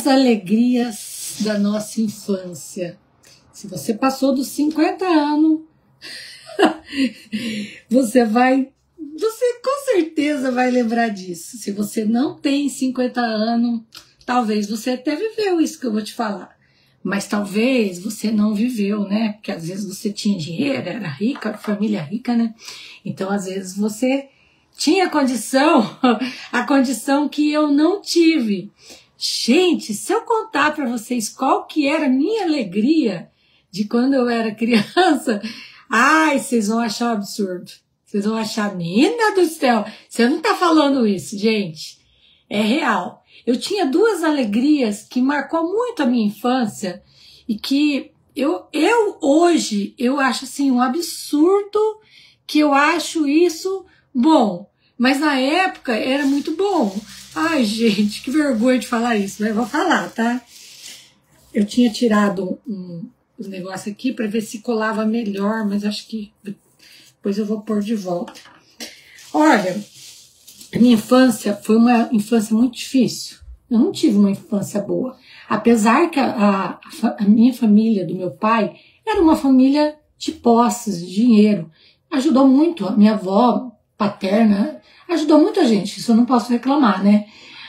As alegrias da nossa infância. Se você passou dos 50 anos, você com certeza vai lembrar disso. Se você não tem 50 anos, talvez você até viveu isso que eu vou te falar. Mas talvez você não viveu, né? Porque às vezes você tinha dinheiro, era rica, família rica, né? Então às vezes você tinha condição, a condição que eu não tive. Gente, se eu contar para vocês qual que era a minha alegria de quando eu era criança, ai, vocês vão achar um absurdo. Vocês vão achar, menina do céu, você não tá falando isso, gente. É real. Eu tinha duas alegrias que marcou muito a minha infância e que eu hoje, eu acho assim um absurdo que eu acho isso bom. Mas na época era muito bom. Ai, gente, que vergonha de falar isso, mas eu vou falar, tá? Eu tinha tirado um negócio aqui para ver se colava melhor, mas acho que depois eu vou pôr de volta. Olha, a minha infância foi uma infância muito difícil. Eu não tive uma infância boa. Apesar que a minha família, do meu pai, era uma família de posses, de dinheiro. Ajudou muito. A minha avó paterna ajudou muita gente. Isso eu não posso reclamar, né?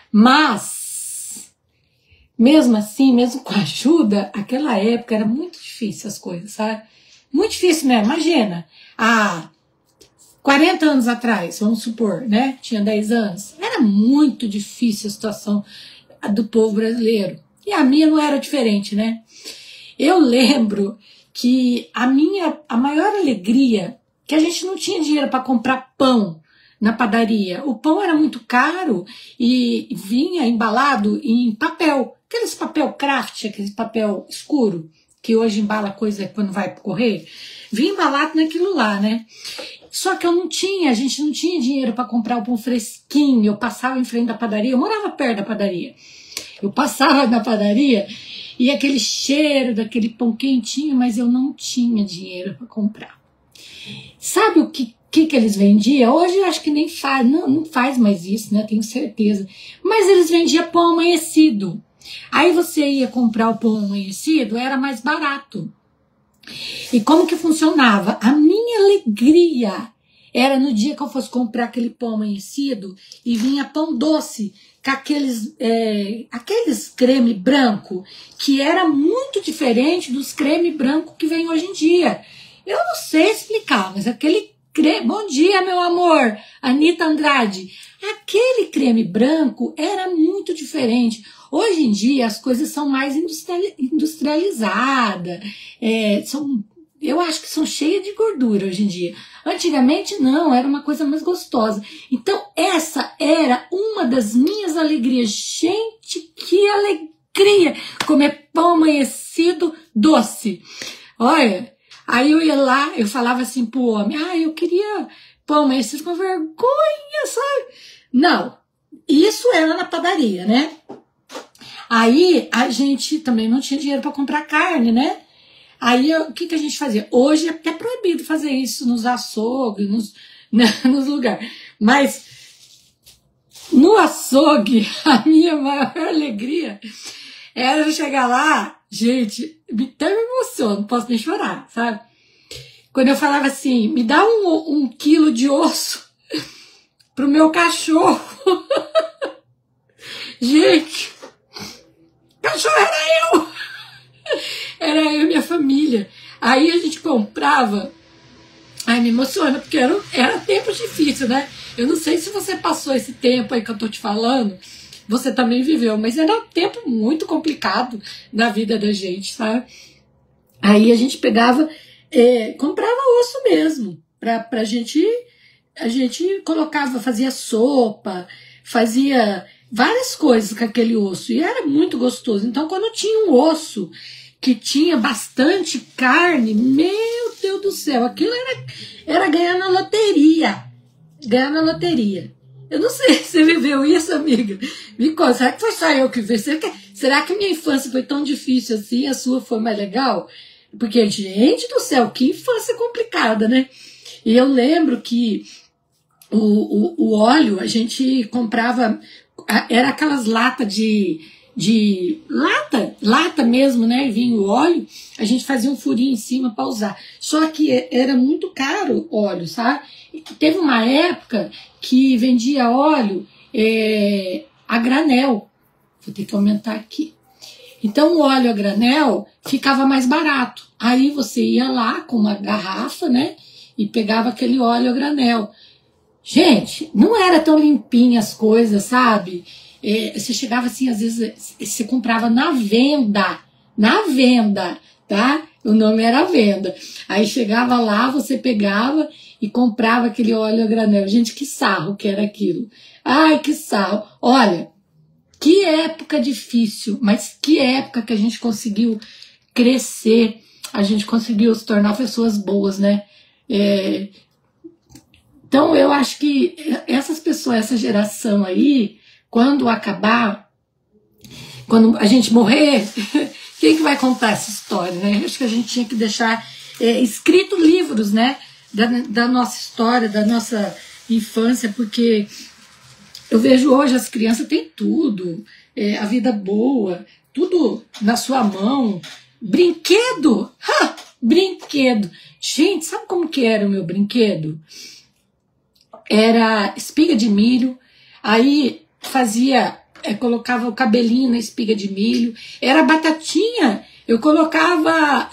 Mas, mesmo assim, mesmo com ajuda, aquela época era muito difícil as coisas, sabe? Muito difícil mesmo. Imagina, há 40 anos atrás, vamos supor, né? Tinha 10 anos. Era muito difícil a situação do povo brasileiro. E a minha não era diferente, né? Eu lembro que a maior alegria, que a gente não tinha dinheiro para comprar pão na padaria. O pão era muito caro e vinha embalado em papel. Aqueles papel craft, aquele papel escuro, que hoje embala coisa quando vai pro correio. Vinha embalado naquilo lá, né? Só que a gente não tinha dinheiro para comprar o pão fresquinho. Eu passava em frente da padaria, eu morava perto da padaria. Eu passava na padaria e aquele cheiro daquele pão quentinho, mas eu não tinha dinheiro para comprar. Sabe o que eles vendiam? Hoje eu acho que nem faz, não faz mais isso, né? Tenho certeza. Mas eles vendiam pão amanhecido. Aí você ia comprar o pão amanhecido, era mais barato. E como que funcionava? A minha alegria era no dia que eu fosse comprar aquele pão amanhecido e vinha pão doce com aqueles creme branco, que era muito diferente dos creme branco que vem hoje em dia. Eu não sei explicar, mas aquele creme... Bom dia, meu amor, Anitta Andrade. Aquele creme branco era muito diferente. Hoje em dia as coisas são mais industrializadas, eu acho que são cheias de gordura hoje em dia. Antigamente não, era uma coisa mais gostosa. Então essa era uma das minhas alegrias. Gente, que alegria comer pão amanhecido doce. Olha, aí eu ia lá, eu falava assim pro homem, eu queria pão amanhecido com vergonha, sabe? Não, isso era na padaria, né? Aí a gente também não tinha dinheiro para comprar carne, né? Aí o que a gente fazia? Hoje é até proibido fazer isso nos açougues, nos lugares. Mas no açougue, a minha maior alegria era eu chegar lá, gente, até me emociono, não posso nem chorar, sabe? Quando eu falava assim, me dá um quilo de osso pro meu cachorro. Gente, cachorro era eu! Era eu e minha família. Aí a gente comprava. Ai, me emociona, porque era tempo difícil, né? Eu não sei se você passou esse tempo aí que eu tô te falando, você também viveu, mas era um tempo muito complicado na vida da gente, sabe? Aí a gente pegava, comprava osso mesmo, pra gente. A gente colocava, fazia sopa, fazia várias coisas com aquele osso, e era muito gostoso. Então, quando tinha um osso que tinha bastante carne, meu Deus do céu, aquilo era ganhar na loteria. Ganhar na loteria. Eu não sei se você viveu isso, amiga. Me conta, será que foi só eu que vi? Será que minha infância foi tão difícil assim, a sua foi mais legal? Porque, gente do céu, que infância complicada, né? E eu lembro que o óleo a gente comprava, era aquelas latas de de lata mesmo, né? Vinha o óleo, a gente fazia um furinho em cima para usar. Só que era muito caro óleo, sabe? Teve uma época que vendia óleo a granel. Vou ter que aumentar aqui. Então o óleo a granel ficava mais barato. Aí você ia lá com uma garrafa, né? E pegava aquele óleo a granel. Gente, não era tão limpinha as coisas, sabe? Você chegava assim, às vezes você comprava na venda, tá? O nome era venda. Aí chegava lá, você pegava e comprava aquele óleo a granel. Gente, que sarro que era aquilo. Ai, que sarro. Olha, que época difícil, mas que época que a gente conseguiu crescer, a gente conseguiu se tornar pessoas boas, né? Então eu acho que essas pessoas, essa geração aí, quando acabar, quando a gente morrer, quem que vai contar essa história, né? Acho que a gente tinha que deixar escrito livros, né? Da nossa história, da nossa infância, porque eu vejo hoje as crianças têm tudo, a vida boa, tudo na sua mão. Brinquedo! Brinquedo! Gente, sabe como que era o meu brinquedo? Era espiga de milho, aí colocava o cabelinho na espiga de milho, era batatinha, eu colocava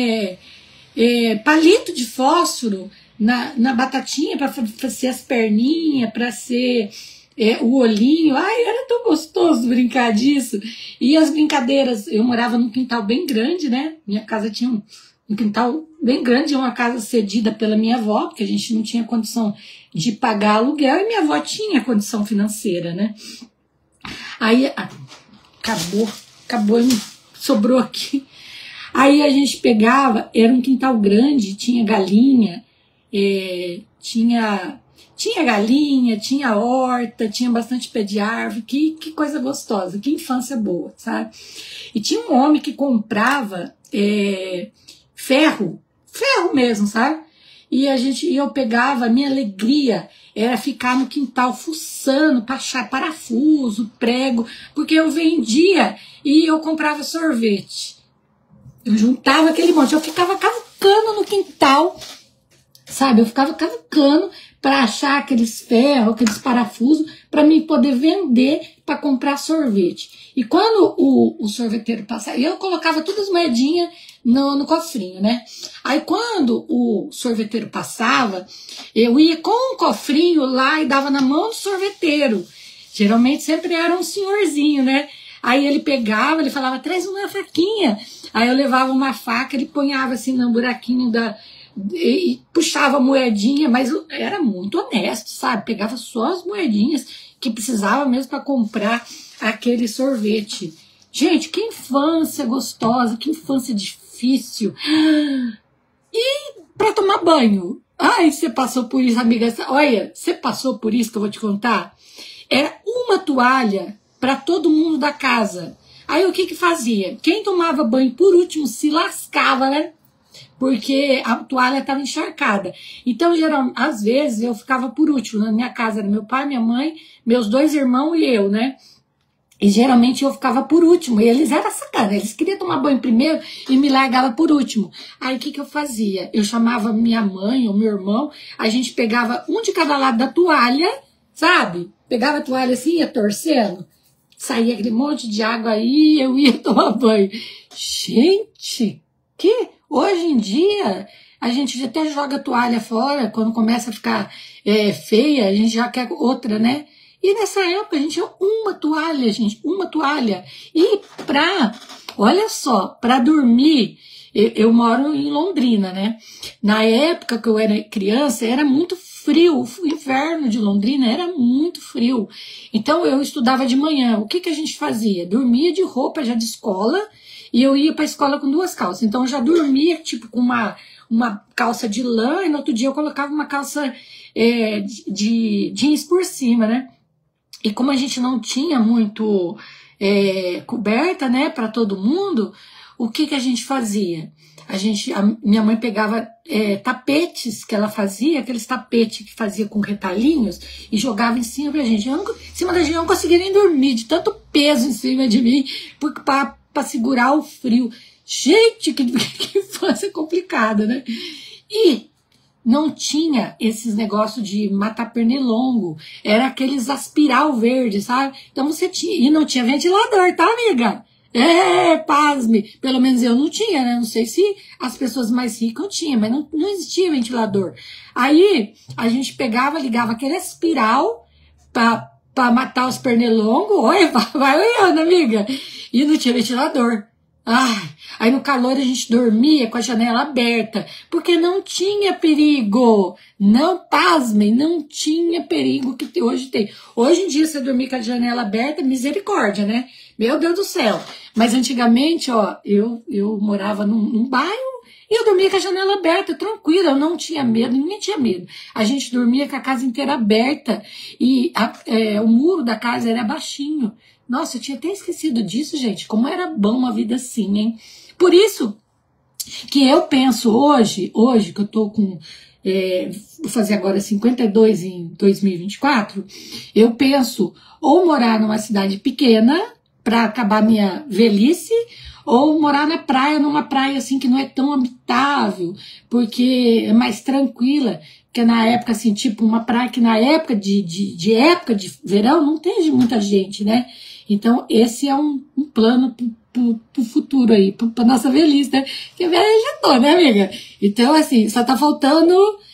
palito de fósforo na batatinha para ser as perninhas, para ser o olhinho. Ai, era tão gostoso brincar disso. E as brincadeiras, eu morava num quintal bem grande, né? Minha casa tinha um quintal bem grande, uma casa cedida pela minha avó, porque a gente não tinha condição de pagar aluguel e minha avó tinha condição financeira, né? Aí acabou, sobrou aqui. Aí a gente pegava, era um quintal grande, tinha galinha, tinha galinha, tinha horta, tinha bastante pé de árvore, que coisa gostosa, que infância boa, sabe? E tinha um homem que comprava ferro mesmo, sabe? E eu pegava, a minha alegria era ficar no quintal fuçando, para achar parafuso, prego, porque eu vendia e eu comprava sorvete. Eu juntava aquele monte, eu ficava cavucando no quintal, sabe? Eu ficava cavucando para achar aqueles ferros, aqueles parafusos, para mim poder vender para comprar sorvete. E quando o sorveteiro passava, eu colocava todas as moedinhas no cofrinho, né? Aí quando o sorveteiro passava, eu ia com o cofrinho lá e dava na mão do sorveteiro. Geralmente sempre era um senhorzinho, né? Aí ele pegava, ele falava, traz uma faquinha. Aí eu levava uma faca, ele ponhava assim no buraquinho e puxava a moedinha, mas era muito honesto, sabe? Pegava só as moedinhas que precisava mesmo para comprar aquele sorvete. Gente, que infância gostosa, que infância difícil. E para tomar banho? Ai, você passou por isso, amiga. Olha, você passou por isso que eu vou te contar? Era uma toalha para todo mundo da casa. Aí o que fazia? Quem tomava banho por último se lascava, né? Porque a toalha estava encharcada. Então, às vezes, eu ficava por último. Na minha casa era meu pai, minha mãe, meus 2 irmãos e eu, né? E geralmente eu ficava por último. E eles eram sacana, eles queriam tomar banho primeiro e me largava por último. Aí o que eu fazia? Eu chamava minha mãe ou meu irmão, a gente pegava um de cada lado da toalha, sabe? Pegava a toalha assim, ia torcendo, saía aquele monte de água aí, eu ia tomar banho. Gente, hoje em dia a gente até joga a toalha fora, quando começa a ficar feia, a gente já quer outra, né? E nessa época a gente tinha uma toalha, gente, uma toalha. E olha só, para dormir, eu moro em Londrina, né? Na época que eu era criança, era muito frio, o inverno de Londrina era muito frio. Então eu estudava de manhã, o que a gente fazia? Dormia de roupa já de escola, e eu ia para a escola com 2 calças. Então eu já dormia tipo com uma calça de lã, e no outro dia eu colocava uma calça de jeans por cima, né? E como a gente não tinha muito coberta, né, para todo mundo, o que a gente fazia? minha mãe pegava tapetes que ela fazia, aqueles tapetes que fazia com retalhinhos, e jogava em cima pra gente. Em cima da gente, eu não conseguia nem dormir, de tanto peso em cima de mim, para segurar o frio. Gente, que infância complicada, né? E não tinha esses negócios de matar pernilongo, era aqueles aspiral verde, sabe? Então você tinha, e não tinha ventilador, tá, amiga? Pasme, pelo menos eu não tinha, né? Não sei se as pessoas mais ricas tinham, mas não existia ventilador. Aí a gente pegava, ligava aquele aspiral pra matar os pernilongos. Oi, vai olhando, amiga. E não tinha ventilador. Ai, aí no calor a gente dormia com a janela aberta, porque não tinha perigo. Não, pasmem, não tinha perigo que hoje tem. Hoje em dia, você dormir com a janela aberta, misericórdia, né? Meu Deus do céu. Mas antigamente, ó, eu morava num bairro e eu dormia com a janela aberta, tranquila, eu não tinha medo, ninguém tinha medo. A gente dormia com a casa inteira aberta e o muro da casa era baixinho. Nossa, eu tinha até esquecido disso, gente. Como era bom uma vida assim, hein? Por isso que eu penso hoje que eu tô com... vou fazer agora 52 em 2024. Eu penso ou morar numa cidade pequena para acabar minha velhice, ou morar na praia, numa praia assim que não é tão habitável, porque é mais tranquila. Que na época, assim, tipo, uma praia que na época época de verão não tem muita gente, né? Então, esse é um plano pro futuro aí, pra nossa velhice, né? Que velha já tô, né, amiga? Então, assim, só tá faltando...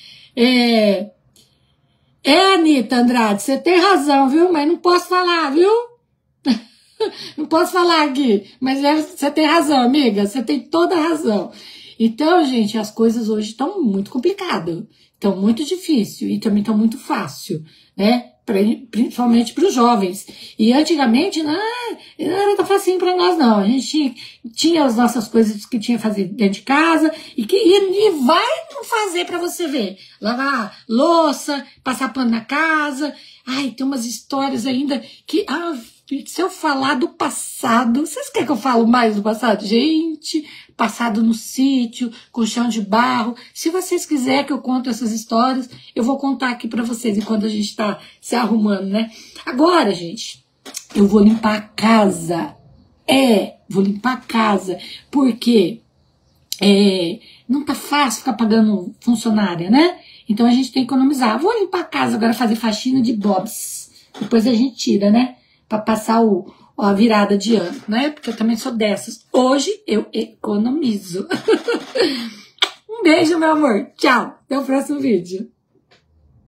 Anitta Andrade, você tem razão, viu? Mas não posso falar, viu? Não posso falar aqui, mas você tem razão, amiga, você tem toda a razão. Então, gente, as coisas hoje estão muito complicadas, estão muito difíceis e também estão muito fácil, né? Principalmente para os jovens. E antigamente não era tão facinho para nós, não. A gente tinha as nossas coisas que tinha que fazer dentro de casa e vai fazer para você ver. Lavar louça, passar pano na casa. Ai, tem umas histórias ainda que... se eu falar do passado... Vocês querem que eu fale mais do passado? Gente, passado no sítio, com chão de barro. Se vocês quiserem que eu conte essas histórias, eu vou contar aqui pra vocês enquanto a gente tá se arrumando, né? Agora, gente, eu vou limpar a casa. Vou limpar a casa, porque não tá fácil ficar pagando funcionária, né? Então a gente tem que economizar. Vou limpar a casa agora, fazer faxina de bobs. Depois a gente tira, né? Para passar a virada de ano, né? Porque eu também sou dessas. Hoje eu economizo. Um beijo, meu amor. Tchau. Até o próximo vídeo.